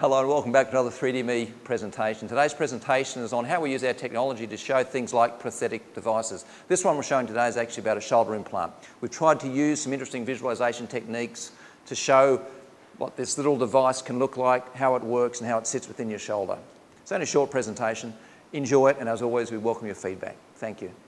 Hello and welcome back to another 3D presentation. Today's presentation is on how we use our technology to show things like prosthetic devices. This one we're showing today is actually about a shoulder implant. We've tried to use some interesting visualization techniques to show what this little device can look like, how it works and how it sits within your shoulder. It's only a short presentation. Enjoy it, and as always we welcome your feedback. Thank you.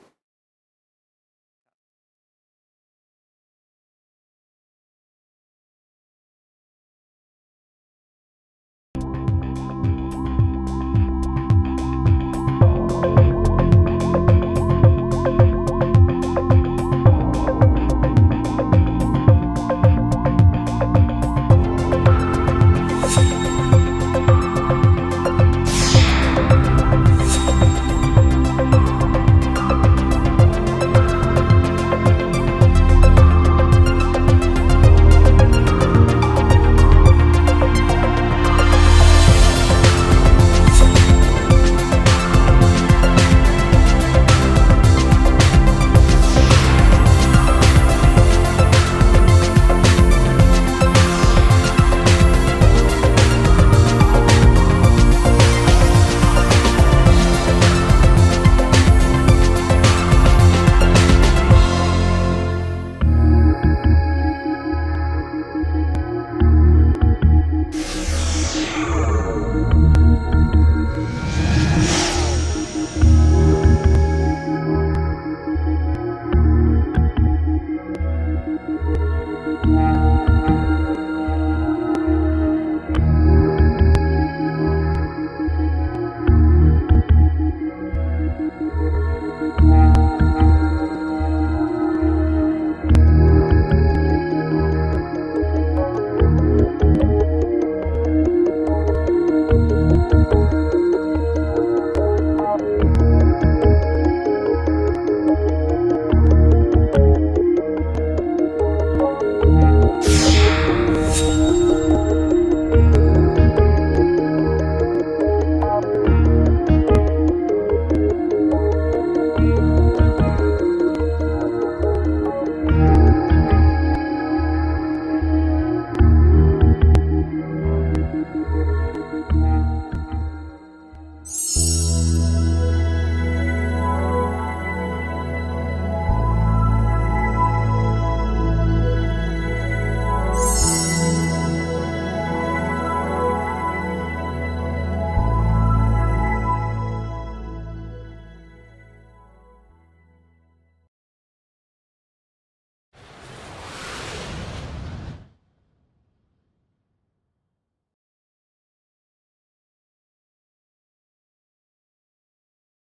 Yeah.